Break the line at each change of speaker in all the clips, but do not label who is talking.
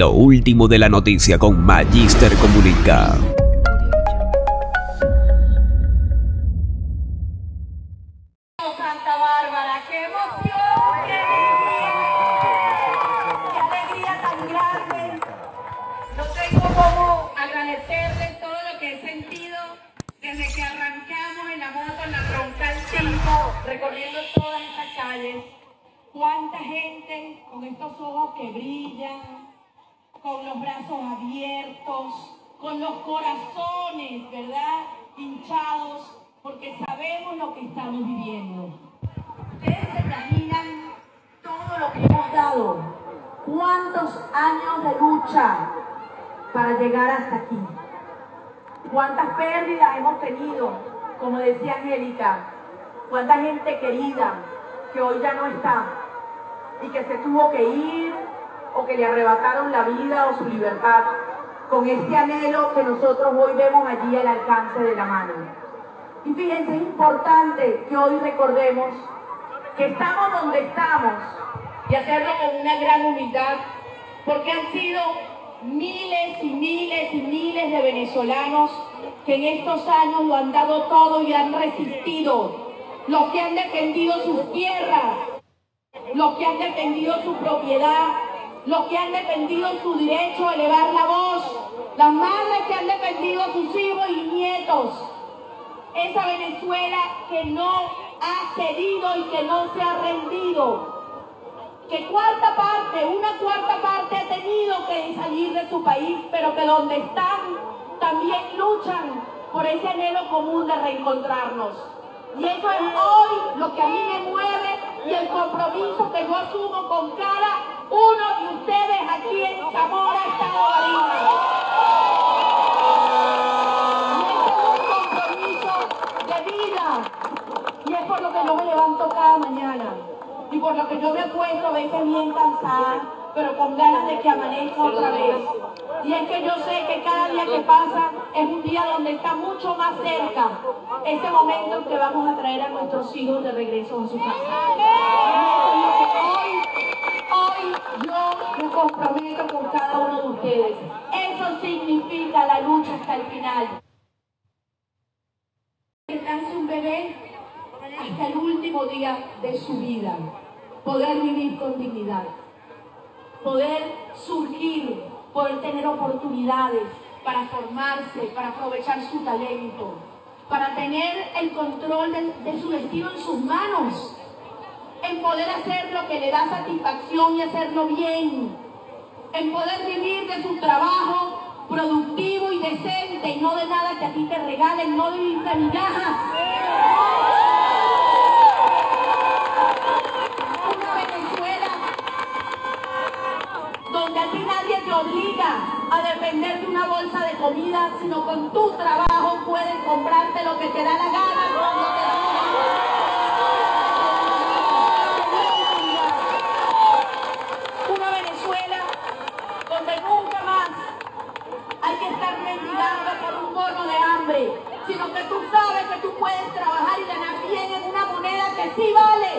Lo último de la noticia con Magister Comunica.
Santa Bárbara, qué emoción, qué alegría tan grande. No tengo cómo agradecerles todo lo que he sentido desde que arrancamos en la moto, en la Troncal 5, recorriendo todas estas calles. Cuánta gente con estos ojos que brillan, con los brazos abiertos, con los corazones, ¿verdad?, hinchados, porque sabemos lo que estamos viviendo. Ustedes se imaginan todo lo que hemos dado, cuántos años de lucha para llegar hasta aquí, cuántas pérdidas hemos tenido, como decía Angélica, cuánta gente querida que hoy ya no está y que se tuvo que ir o que le arrebataron la vida o su libertad, con este anhelo que nosotros hoy vemos allí al alcance de la mano. Y fíjense, es importante que hoy recordemos que estamos donde estamos y hacerlo con una gran humildad, porque han sido miles y miles y miles de venezolanos que en estos años lo han dado todo y han resistido, los que han defendido sus tierras, los que han defendido su propiedad, los que han defendido su derecho a elevar la voz, las madres que han defendido a sus hijos y nietos. Esa Venezuela que no ha cedido y que no se ha rendido, que una cuarta parte ha tenido que salir de su país, pero que donde están también luchan por ese anhelo común de reencontrarnos. Y eso es hoy lo que a mí me mueve y el compromiso que yo asumo con cada uno de ustedes aquí en Zamora, Estado Barinas. Y es por lo que yo me levanto cada mañana y por lo que yo me acuesto a veces bien cansada, pero con ganas de que amanezca otra vez. Y es que yo sé que cada día que pasa es un día donde está mucho más cerca ese momento en que vamos a traer a nuestros hijos de regreso a su casa. Hoy yo me comprometo con cada uno de ustedes. Eso significa la lucha hasta el final. Nace un bebé hasta el último día de su vida, poder vivir con dignidad, poder surgir, poder tener oportunidades para formarse, para aprovechar su talento, para tener el control de su destino en sus manos, en poder hacer lo que le da satisfacción y hacerlo bien, en poder vivir de su trabajo productivo y decente y no de nada que a ti te regalen, no de vivir de migajas. Una Venezuela donde a ti nadie te obliga a depender de una bolsa de comida, sino con tu trabajo puedes comprarte lo que te da la gana cuando te da la gana. Una Venezuela donde nunca más hay que estar mendigando por un bono de hambre, sino que tú sabes que tú puedes trabajar y ganar bien en una moneda que sí vale.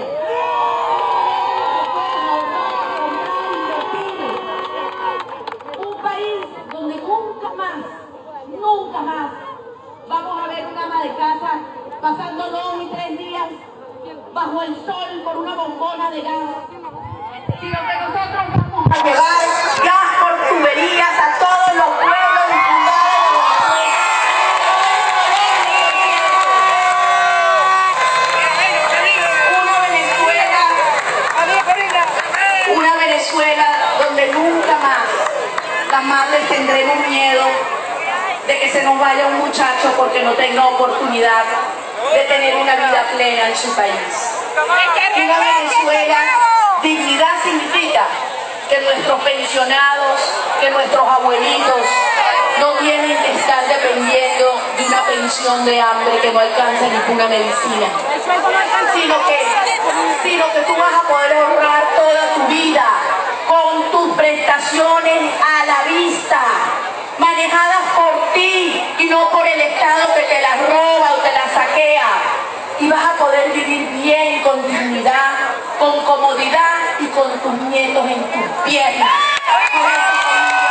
Un país donde nunca más vamos a ver una ama de casa pasando 2 y 3 días bajo el sol por una bombona de gas, sino que nosotros vamos a llevar gas por tuberías a todos los pueblos y ciudades. Una Venezuela donde nunca más las madres tendremos miedo de que se nos vaya un muchacho porque no tenga oportunidad de tener una vida plena en su país. Una Venezuela, dignidad significa que nuestros pensionados, que nuestros abuelitos no tienen que estar dependiendo de una pensión de hambre que no alcanza ninguna medicina, sino que tú vas a poder ahorrar toda tu vida con tus prestaciones a la vista, manejadas por ti y no por el Estado que te las roba o te las saquea, y vas a poder vivir bien, con dignidad, con comodidad y con tus nietos en tus piernas.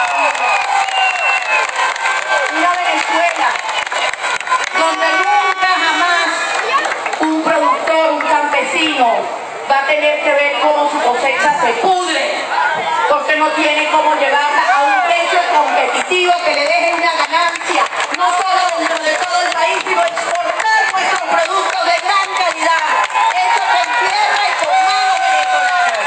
tiene cómo llevarla a un precio competitivo que le deje una ganancia, no solo dentro de todo el país, sino exportar nuestros productos de gran calidad, hechos en tierra y con manos venezolanas.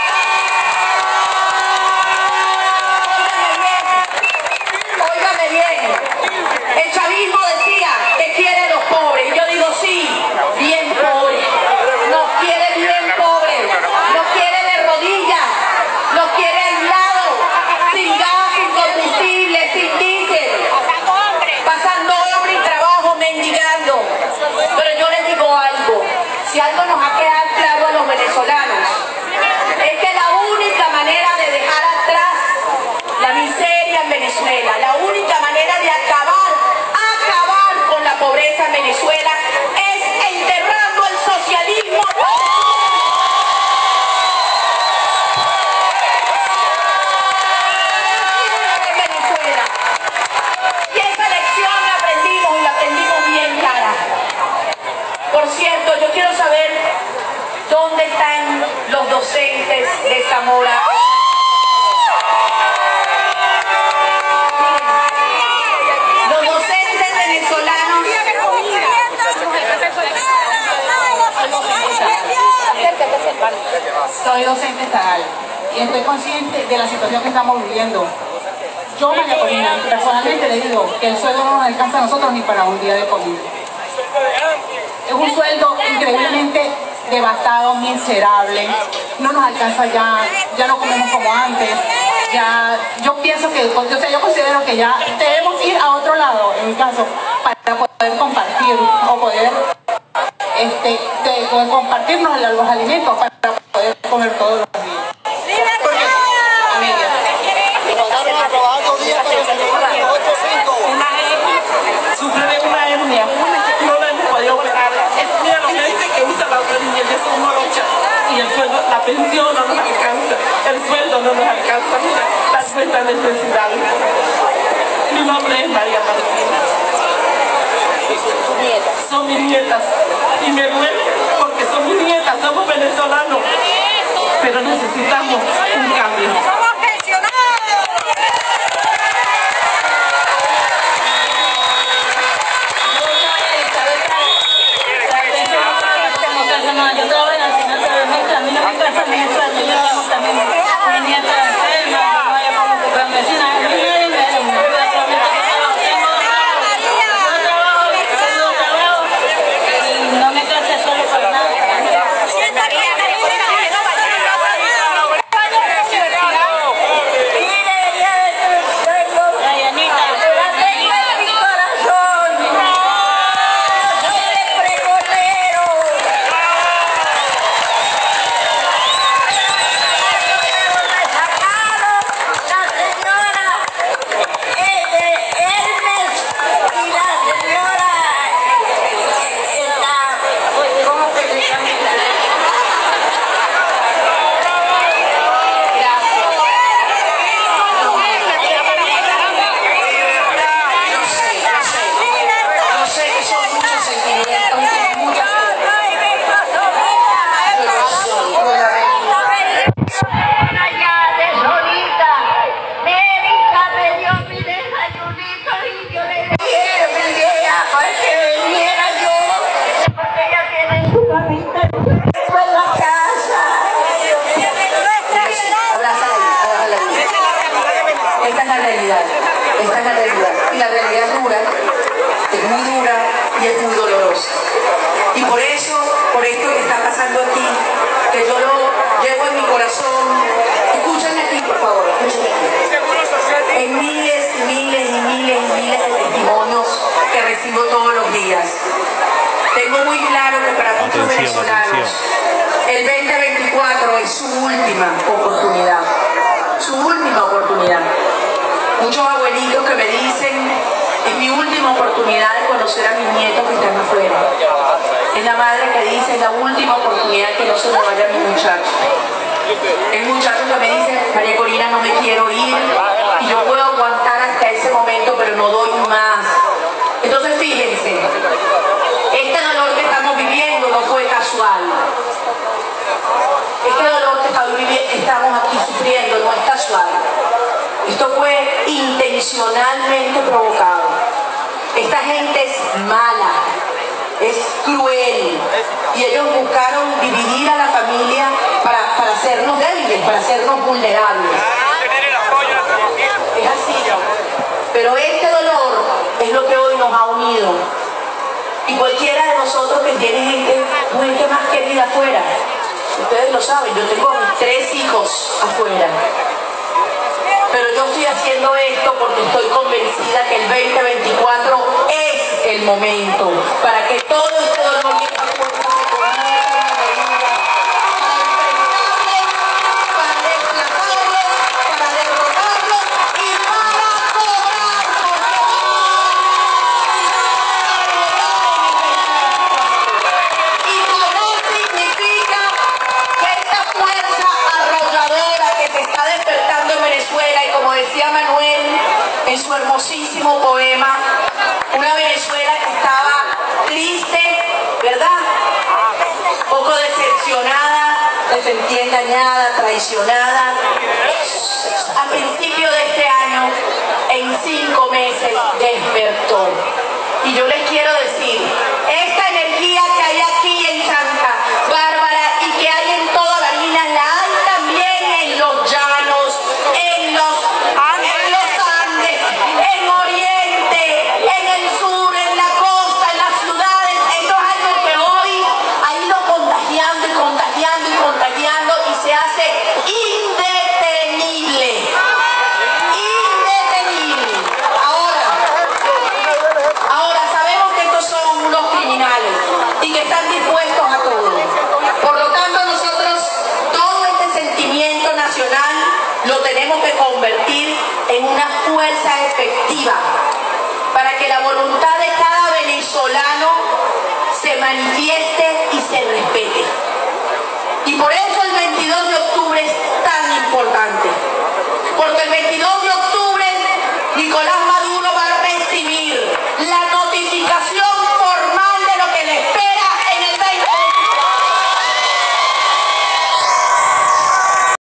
Óigame bien, el chavismo decía que quiere a los pobres, y yo digo sí, bien pobres, nos quiere bien pobres, nos quiere de rodillas, nos quiere aislados, sin gas, sin combustible, sin diésel, pasando hambre y trabajo, mendigando. Pero yo les digo algo, si algo nos ha quedado claro a los venezolanos, es que la única manera de dejar atrás la miseria en Venezuela, la única manera de acabar con la pobreza en Venezuela es enterrando el socialismo en Venezuela. Y esa lección la aprendimos y la aprendimos bien clara. Por cierto, yo quiero saber dónde están los docentes de Zamora. Los docentes venezolanos.
Soy docente estatal y estoy consciente de la situación que estamos viviendo. Yo, María Corina, personalmente le digo que el sueldo no nos alcanza a nosotros ni para un día de comida. Es un sueldo increíblemente devastado, miserable, no nos alcanza ya no comemos como antes, yo pienso que, yo considero que ya debemos ir a otro lado, en mi caso, para poder compartir o poder compartirnos los alimentos para poder comer todos los días. Porque, amiga,
sufre de una hernia, no la hemos podido operar. Mira los médicos que usan la orilla de su morocha y el sueldo, la pensión no nos alcanza, el sueldo no nos alcanza, mira, las cuentas necesidades. Mi nombre es María Martina. Son mis nietas y me duele porque son mis nietas, somos venezolanos, pero necesitamos un cambio.
¡Somos pensionados!
yo trabajo en la enseñanza de mezcla, a mí no me cansa mezclar, yo tengo también una nieta enferma, no vaya como comprar medicina, a mí nadie me hace una vida, solamente yo trabajo y no me cansa solo para nada.
Esta es la realidad. Y la realidad es dura, es muy dura y es muy dolorosa. Y por eso, por esto que está pasando aquí, que yo lo llevo en mi corazón, escúchenme aquí, por favor, escúchenme aquí. En miles y miles y miles y miles de testimonios que recibo todos los días. Tengo muy claro que para muchos venezolanos el 2024 es su última oportunidad. Su última oportunidad. Muchos abuelitos que me dicen, es mi última oportunidad de conocer a mis nietos que están afuera. Es la madre que dice, es la última oportunidad que no se me vaya mi muchacho. El muchacho que me dice, María Corina, no me quiero ir y yo puedo aguantar hasta ese momento, pero no doy más. Entonces fíjense, este dolor que estamos viviendo no fue casual. Este dolor que estamos aquí sufriendo no está
casual. Esto fue intencionalmente provocado. Esta gente es mala, es cruel, y ellos buscaron dividir a la familia para hacernos débiles, para hacernos vulnerables. Es así. Pero este dolor es lo que hoy nos ha unido. Y cualquiera de nosotros que tiene gente más querida afuera, ustedes lo saben, yo tengo 3 hijos afuera. Pero yo estoy haciendo esto porque estoy convencida que el 2024 es el momento para que todo este dolor y esta fuerza se convierta en una para desplazarlos, para derrotarlos y para cobrar y cobrar significa que esta fuerza arrolladora que se está despertando en Venezuela, y como decía Manuel en su hermosísimo poema, una Venezuela que estaba triste, ¿verdad? Un poco decepcionada, se sentía engañada, traicionada. A principio de este año, en 5 meses, despertó. Y yo les quiero decir, esta energía que hay aquí en Santa Bárbara y que hay en toda la mina, la hay también en los llanos, en los Andes, en Oriente, en el sur, en la costa, en las ciudades. Esto es algo que hoy ha ido contagiando y contagiando y contagiando y se hace indetenible. Indetenible. Ahora sabemos que estos son unos criminales y que están dispuestos a todo. Por lo tanto, nosotros todo este sentimiento nacional lo tenemos que convertir en una fuerza efectiva para que la voluntad de cada venezolano se manifieste y se respete. Y por eso el 22 de octubre es tan importante, porque el 22 de octubre Nicolás